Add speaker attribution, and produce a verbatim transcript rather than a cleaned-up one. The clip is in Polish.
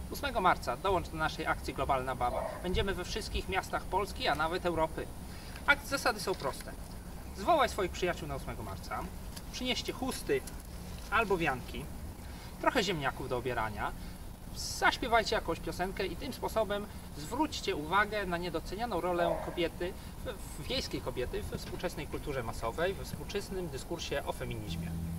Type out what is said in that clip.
Speaker 1: ósmego marca dołącz do naszej akcji Globalna Baba. Będziemy we wszystkich miastach Polski, a nawet Europy. Akt zasady są proste. Zwołaj swoich przyjaciół na ósmego marca, przynieście chusty albo wianki, trochę ziemniaków do obierania, zaśpiewajcie jakąś piosenkę i tym sposobem zwróćcie uwagę na niedocenianą rolę kobiety, wiejskiej kobiety we współczesnej kulturze masowej, we współczesnym dyskursie o feminizmie.